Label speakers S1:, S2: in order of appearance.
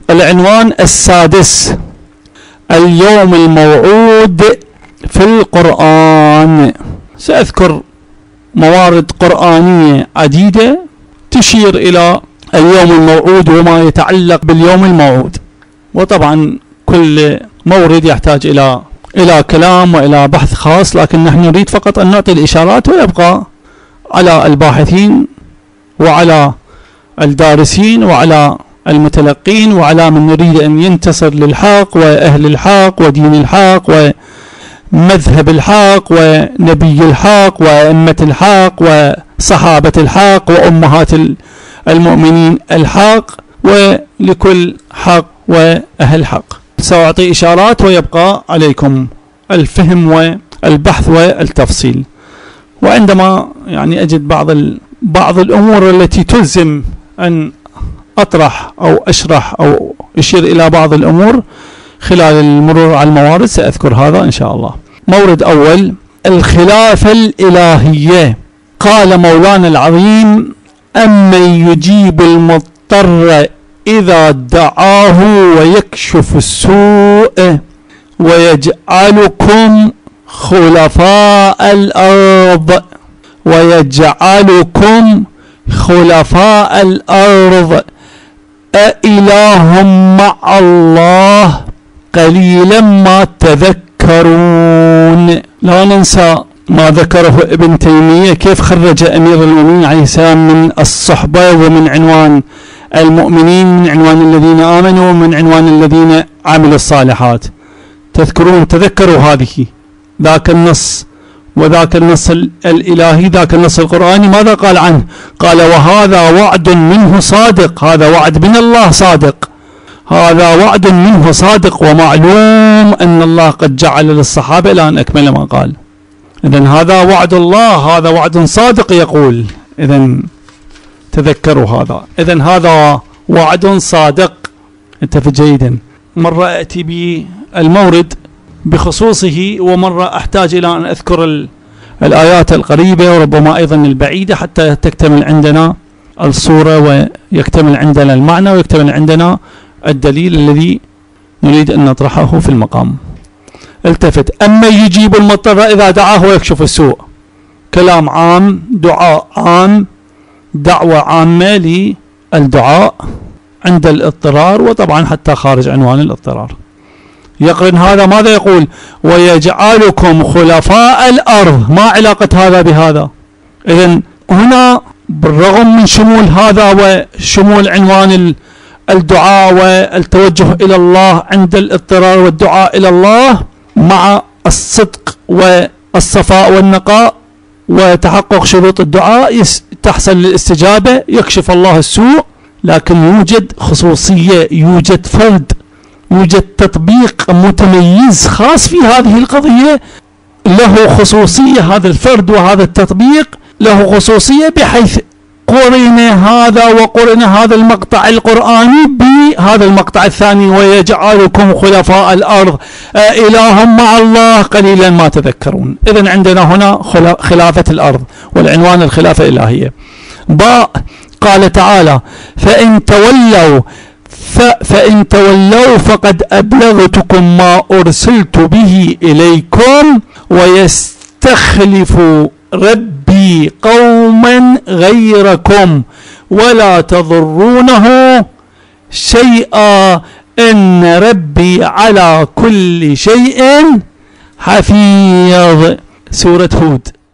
S1: العنوان السادس: اليوم الموعود في القرآن. سأذكر موارد قرآنية عديدة تشير إلى اليوم الموعود وما يتعلق باليوم الموعود، وطبعا كل مورد يحتاج إلى كلام وإلى بحث خاص، لكن نحن نريد فقط أن نعطي الإشارات، ويبقى على الباحثين وعلى الدارسين وعلى المتلقين وعلى من يريد أن ينتصر للحق وأهل الحق ودين الحق ومذهب الحق ونبي الحق وأئمة الحق وصحابة الحق وأمهات المؤمنين الحق، ولكل حق وأهل حق. سأعطي إشارات ويبقى عليكم الفهم والبحث والتفصيل. وعندما أجد بعض الأمور التي تلزم أن أطرح أو أشرح أو أشير إلى بعض الأمور خلال المرور على الموارد سأذكر هذا إن شاء الله. مورد أول: الخلافة الإلهية. قال مولانا العظيم: أمن يجيب المضطر إذا دعاه ويكشف السوء ويجعلكم خلفاء الأرض أإله مع الله قليلا ما تذكرون. لا ننسى ما ذكره ابن تيمية، كيف خرج أمير المؤمنين عليه السلام من الصحبة ومن عنوان المؤمنين، من عنوان الذين آمنوا ومن عنوان الذين عملوا الصالحات. تذكروا هذه، ذاك النص وذاك النص الإلهي، ذاك النص القرآني ماذا قال عنه؟ قال: وهذا وعد منه صادق. هذا وعد من الله صادق، هذا وعد منه صادق، ومعلوم أن الله قد جعل للصحابة إلى أن أكمل ما قال. إذن هذا وعد الله، هذا وعد صادق يقول. إذن تذكروا هذا. إذن هذا وعد صادق. انتبه جيدا. مرة أتي بالمورد بخصوصه، ومرة أحتاج إلى أن أذكر الآيات القريبة وربما أيضا البعيدة حتى تكتمل عندنا الصورة ويكتمل عندنا المعنى ويكتمل عندنا الدليل الذي نريد أن نطرحه في المقام. التفت: أما يجيب المضطر إذا دعاه ويكشف السوء. كلام عام، دعاء عام، دعوة عامة للدعاء عند الاضطرار، وطبعا حتى خارج عنوان الاضطرار. يقرن هذا ماذا يقول؟ ويجعلكم خلفاء الأرض. ما علاقة هذا بهذا؟ إذن هنا بالرغم من شمول هذا وشمول عنوان الدعاء والتوجه إلى الله عند الاضطرار والدعاء إلى الله مع الصدق والصفاء والنقاء وتحقق شروط الدعاء تحصل الاستجابة، يكشف الله السوء، لكن يوجد خصوصية، يوجد فرد، يوجد تطبيق متميز خاص في هذه القضية، له خصوصية. هذا الفرد وهذا التطبيق له خصوصية، بحيث قرن هذا المقطع القرآني بهذا المقطع الثاني: ويجعلكم خلفاء الأرض إله مع الله قليلا ما تذكرون. إذن عندنا هنا خلافة الأرض، والعنوان الخلافة الإلهية. باء: قال تعالى: فإن تولوا فقد أبلغتكم ما أرسلت به إليكم ويستخلف ربي قوما غيركم ولا تضرونه شيئا إن ربي على كل شيء حفيظ. سورة هود.